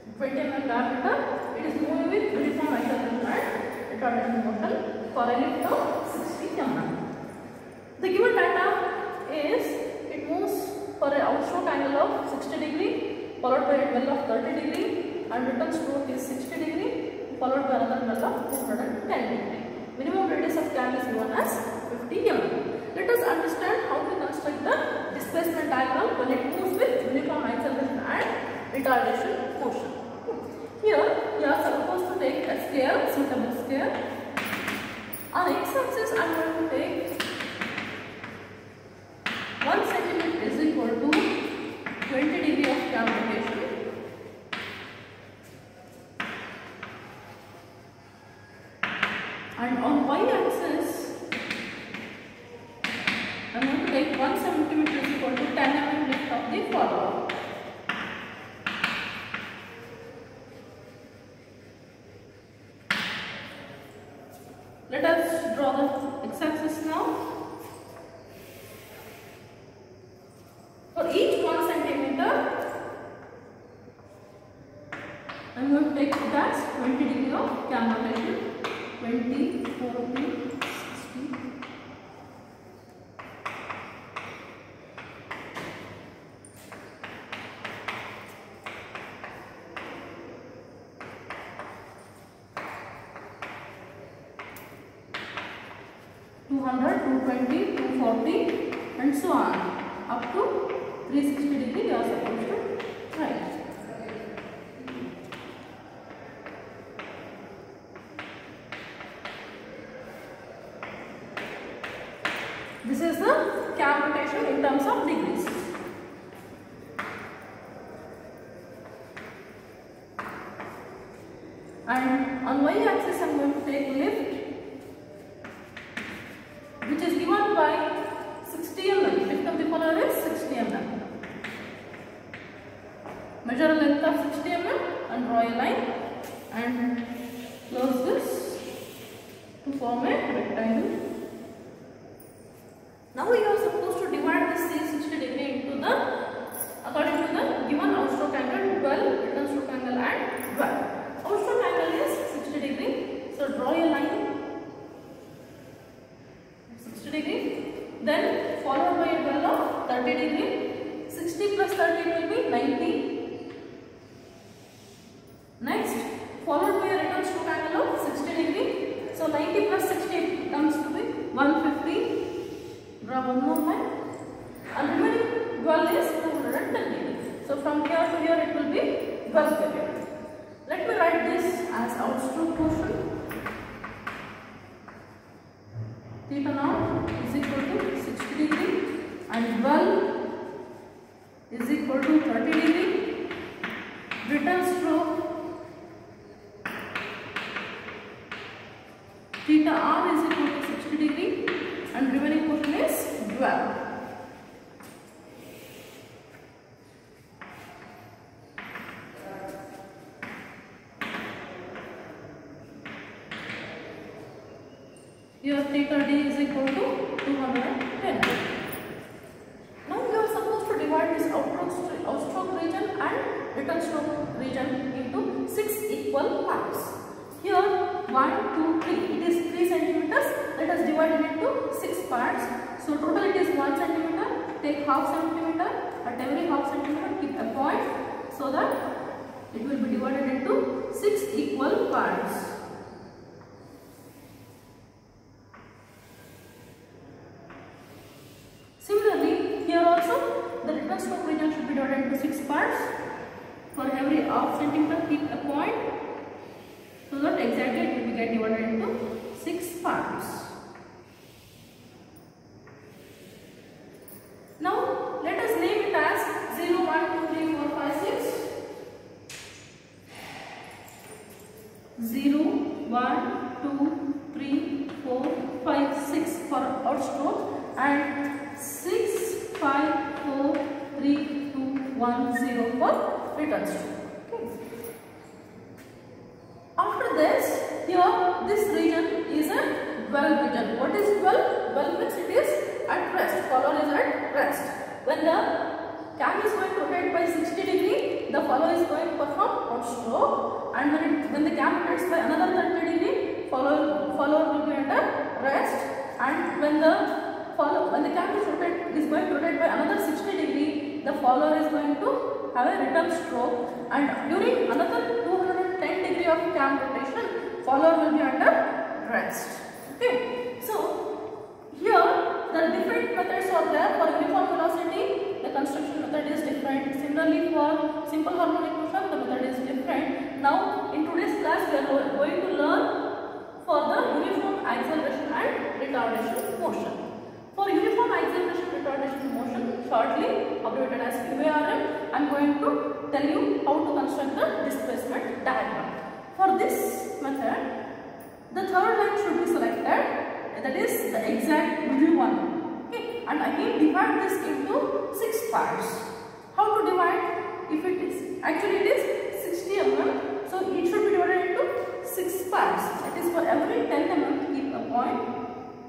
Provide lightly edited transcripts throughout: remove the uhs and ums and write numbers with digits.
20 mm diameter. It is moving with uniform acceleration and retardation motion for a lift of 60 mm. The given data is it moves for an outstroke angle of 60 degree followed by a dwell of 30 degree and return stroke is 60 degree followed by another dwell of 210 degree. Minimum radius of cam is given as 50 mm. Let us understand how to construct the displacement diagram when it moves with uniform acceleration and retardation motion. Here you are supposed to take a scale, suitable scale. On x-axis I am going to take 1 cm is equal to 20 degree of cam rotation. And on y-axis I am going to take 1 cm is equal to 10 mm lift of the follower. Let us draw the x-axis now. For each 1 centimeter, I am going to take it as 20 degree of cam rotation. 20, 40, 60. $200, $220, $240 and so on up to 360 degree you are supposed to write. This is the cam rotation in terms of degrees. And on y-axis I am going to take lift which is given by 60 mm. Lift of the follower is 60 mm. Measure a length of 60 mm and draw a line and close this to form a rectangle. Now you are supposed to divide this 60 degree into the according to the given outstroke angle, 12, return stroke angle and 12. Outstroke angle is 60 degree. So draw a line 60 degree. Then followed by a dwell of 30 degree. 60 plus 30 will be 90. Next followed by a return stroke angle of 60 degree. So 90 plus 60 comes to be 150. Draw one more line and remaining dwell is 210 degree. So from here to here it will be 12 period. Let me write this as outstroke motion. Theta naught is equal to 60 degree and dwell is equal to 30 degree. Return stroke theta r is equal to 60 degree and remaining portion is dwell. Here theta d is equal to 210. Now you are supposed to divide this outstroke region and return stroke region into 6 equal parts. Here 1, 2, 3. It is 3 centimeters. Let us divide it into 6 parts. So total it is 1 centimeter. Take half centimeter. At every half centimeter keep a point so that it will be divided into 6 equal parts. Similarly, here also the return stroke region should be divided into 6 parts. For every half centimeter keep a point so that exactly it will be get divided into 6 parts. Now let us name it as 0, 1, 2, 3, 4, 5, 6. 0, 1, 2, 3, 4, 5, 6 for outstroke and 6, 5, 4, 3, 2, 1, 0 for return stroke. Okay. After this, here this region is a dwell region. What is dwell? Dwell means it is at rest. Follower is at rest. When the cam is going to rotate by 60 degree, the follower is going to perform outstroke, and when the cam rotates by another 30 degree, follower will be under rest, and when the cam is going to rotate by another 60 degree, the follower is going to have a return stroke, and during another 210 degree of cam rotation, follower will be under rest. Okay, so here the different methods are there. For uniform velocity, the construction method is different. Similarly, for simple harmonic motion, the method is different. Now, in today's class, we are going to learn for the uniform acceleration and retardation motion. For uniform acceleration retardation motion, shortly abbreviated as Uarm, I am going to tell you how to construct the displacement diagram. For this method, the third line should be selected, that is the exact middle one. Okay, and again divide this into 6 parts. How to divide? If it is actually it is 60 mm, so it should be divided into 6 parts. That is, for every 10 mm, keep a point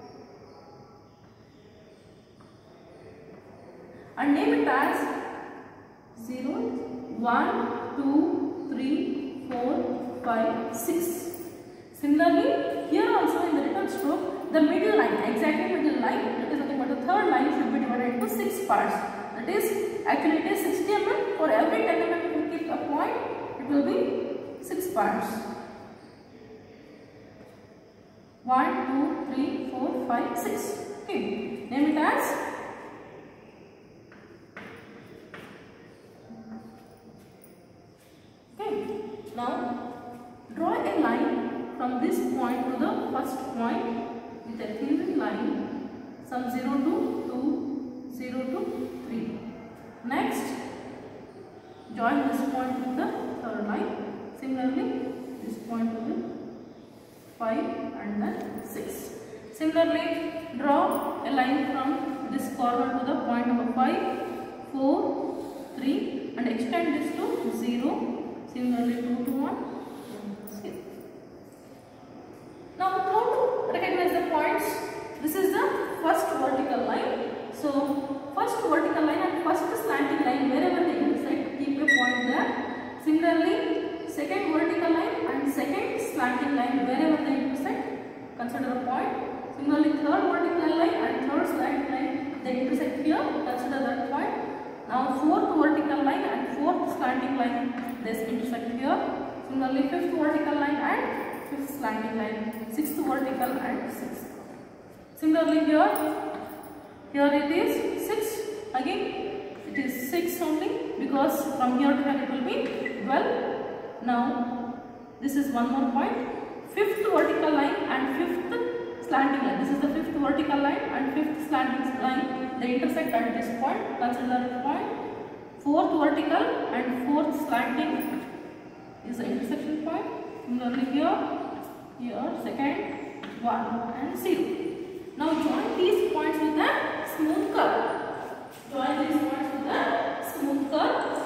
and name it as 0, 1, 2, 3, 4, 5, 6. Similarly, here also in the return stroke, the middle line, exactly middle line, that is nothing but the third line, should be divided into 6 parts. That is, actually it is 60 mm. For every 10 mm, if you keep a point, it will be 6 parts. 1, 2, 3, 4, 5, 6. Okay, name it as now draw a line from this point to the first point with a thin line, some 0 to 2, 0 to 3. Next, join this point with the third line. Similarly, this point will be 5 and then 6. Similarly, draw a line from this corner to the point number 5, 4, 3 and extend this to 0. Similarly, 2 to 1. Now, how to recognize the points? This is the first vertical line. So, first vertical line and first slanting line, wherever they intersect, keep a point there. Similarly, second vertical line and second slanting line, wherever they intersect, consider a point. Similarly, third vertical line and third slanting line, they intersect here, consider that point. Now, fourth vertical line and fourth slanting line, they intersect here. Similarly, fifth vertical line and fifth slanting line, sixth vertical and sixth. Similarly, here it is 6. Again, it is 6 only, because from here to here it will be 12. Now, this is one more point. Fifth vertical line and fifth slanting line. This is the fifth vertical line and fifth slanting line. They intersect at this point. Consider this point. Fourth vertical and fourth slanting is the intersection point. Similarly, here, second, 1 and 0. Now join these points with a smooth curve. Join these points with a smooth curve.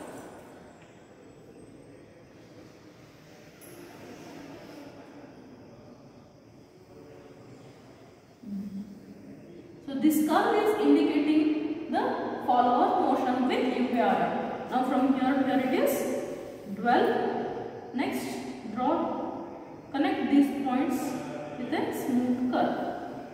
So this curve is indicating the follower motion with Uarm. Now from here to here it is 12. Next, connect these points with a smooth curve.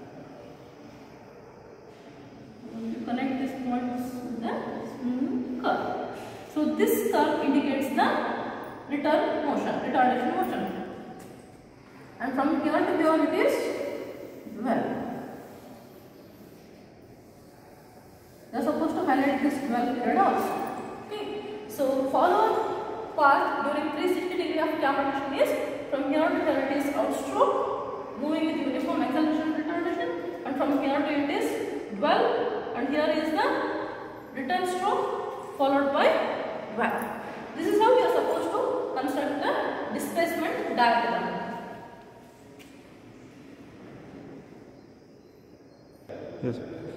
Connect these points with a smooth curve. So this curve indicates the retardation motion. And from here to here it is 12. They are supposed to highlight this 12 period also. Okay. So follow path during 360 degree of cam rotation is from here to here it is outstroke, moving with uniform acceleration retardation, and from here to it is 12, and here is the return stroke followed by 12. This is how we are supposed to construct the displacement diagram. Yes.